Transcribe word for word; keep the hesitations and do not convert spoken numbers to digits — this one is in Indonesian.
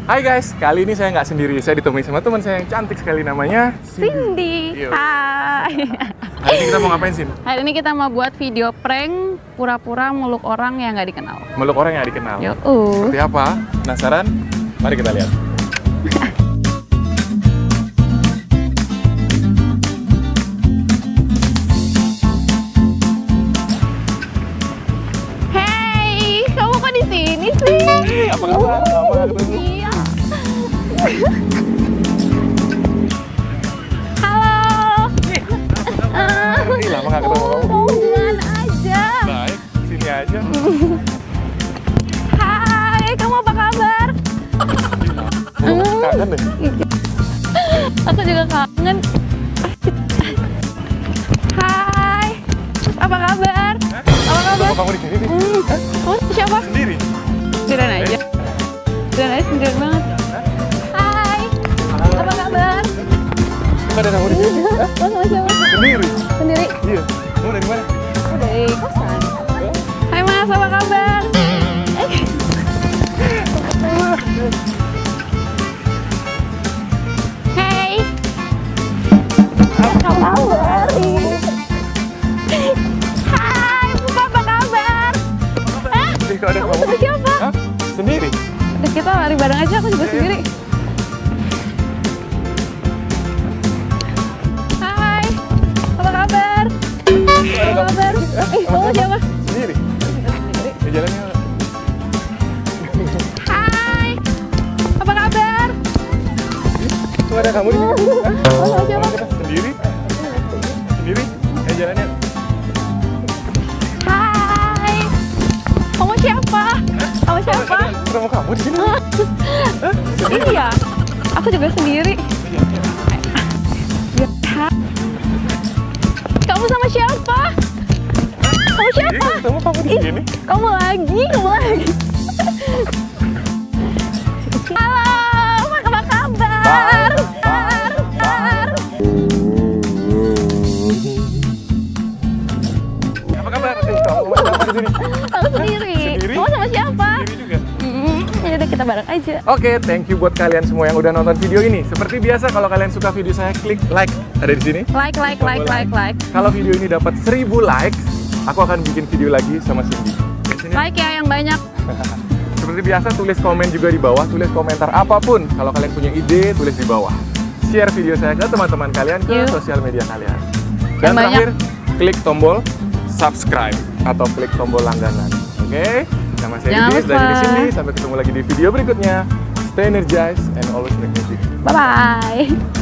Hai guys, kali ini saya nggak sendiri, saya ditemui sama teman saya yang cantik sekali namanya Cindy. Hai. Hari ini kita mau ngapain, Sin? Hari ini kita mau buat video prank pura-pura meluk orang yang nggak dikenal. Meluk orang yang nggak dikenal? Yo. Seperti apa? Penasaran? Mari kita lihat. Hey, kamu kok di sini sih? Hey, apa kabar? Lama nggak ketemu. Iya. Halo. Ih, lama nggak ketemu kamu. Kamu di mana aja? Baik, sini aja. Hai, kamu apa kabar? Oh, kangen deh. Aku juga kangen. Hai, apa kabar? Hah? Apa kabar? Kenapa kamu di sini sih? Hmm. Hah? Kamu siapa? Sendiri? Sendirian aja. Sendirian aja, sendirian banget. Hai, apa kabar? Kok ada kamu di sini? Hah? Kamu sama siapa? Sendiri? Sendiri? Iya. Kamu dari mana? Aku dari kosan. Hai Mas, apa kabar? Hey. Apa kabar? Hai, Buka, apa kabar? Hah? Ih, kok ada Kamu kamu? sama siapa? Hah? Sendiri? Udah, kita lari bareng aja, aku juga sendiri. Hai, apa kabar? Apa kabar? Eh, kamu siapa? Sendiri? Sendiri. Ya jalannya. Hai, apa kabar? Kok ada kamu di sini? Hah? Kamu sama siapa? Kita sendiri? Sendiri? Ya jalannya. Hai, kamu siapa? Kamu siapa? Ada ketemu kamu di sini? Hah? Sendiri? Iya, aku juga sendiri. Iya, iya. Ya. Kamu sama siapa? Kamu siapa? Iya, ketemu kamu di Ih, sini. kamu lagi, kamu lagi. Halo, apa kabar? Tar, tar. Apa kabar? Eh, kamu sama siapa di sini? Aku sendiri. Sendiri? Kamu sama siapa? Sendiri juga. Hmm, ya udah kita bareng aja. Oke, thank you buat kalian semua yang udah nonton video ini. Seperti biasa, kalau kalian suka video saya, klik like. Ada di sini. Like, like, like, like, like. Kalau video ini dapat seribu likes, aku akan bikin video lagi sama Cindy. Di sini. Like ya yang banyak. Seperti biasa, tulis komen juga di bawah, tulis komentar apapun. Kalau kalian punya ide, tulis di bawah. Share video saya ke teman-teman kalian, ke Yuk. sosial media kalian. Yang Dan banyak. terakhir, klik tombol subscribe atau klik tombol langganan. Oke? Nama saya Jangan Idis lupa. dari sini. Sampai ketemu lagi di video berikutnya. Stay energized and always make music. Bye-bye.